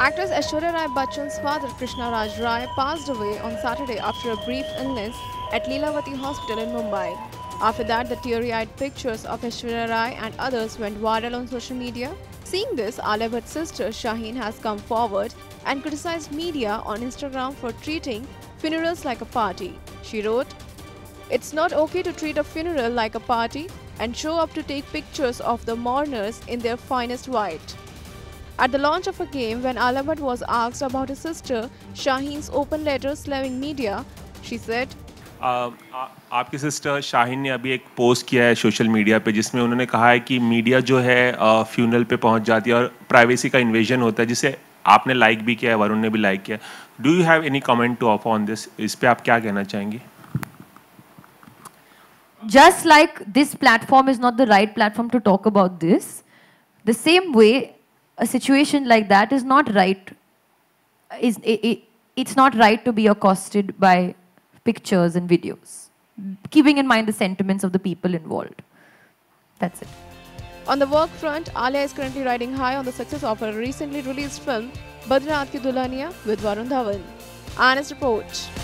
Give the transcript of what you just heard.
Actress Aishwarya Rai Bachchan's father Krishna Raj Rai passed away on Saturday after a brief illness at Leelavati Hospital in Mumbai. After that, the teary-eyed pictures of Aishwarya Rai and others went viral on social media. Seeing this, Alia Bhatt's sister Shaheen has come forward and criticized media on Instagram for treating funerals like a party. She wrote, "It's not okay to treat a funeral like a party and show up to take pictures of the mourners in their finest white." At the launch of a game, when Alia Bhatt was asked about her sister Shaheen's open letter slaving media, she said, आपकी sister Shaheen ने अभी एक post किया है social media पे जिसमें उन्होंने कहा है कि मीडिया जो है फ्यूनरल पे पहुंच जाती है और प्राइवेसी का इन्वेजन होता है, जिसे आपने लाइक भी किया है, वरुण ने भी लाइक किया। Do you have any comment to offer on this? इस पे आप क्या कहना चाहेंगी? Just like this platform is not the right platform to talk about this, the same way a situation like that is not right. It's not right to be accosted by pictures and videos, keeping in mind the sentiments of the people involved. That's it. On the work front, Alia is currently riding high on the success of her recently released film Badrinath Ki Dulhaniya with Varun Dhawan. Honest report.